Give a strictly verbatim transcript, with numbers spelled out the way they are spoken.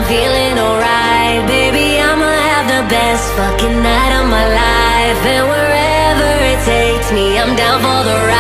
feeling alright. Baby, I'ma have the best fucking night of my life. And wherever it takes me, I'm down for the ride.